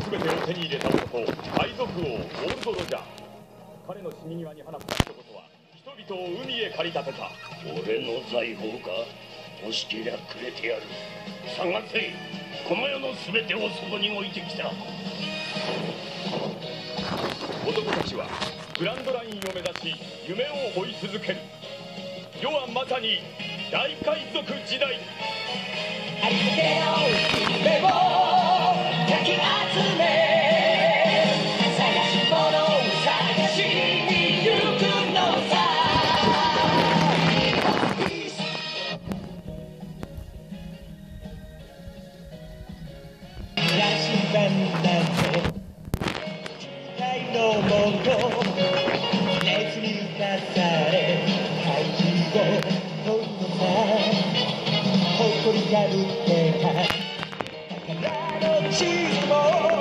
全てを手に入れた男、海賊王ゴールド・ロジャー。彼の死に際に放った一言は人々を海へ駆り立てた。 俺の財宝か、欲しけりゃくれてやる。探せ、この世の全てをそこに置いてきた。 男たちはグランドラインを目指し夢を追い続ける。世はまさに大海賊時代。 ありかけの夢をかき集め、探し物を探しに行くのさ。羅針盤なんて機械のもの、熱に浮かされ怪獣を追うのさ。誇りがぶってた宝の地図も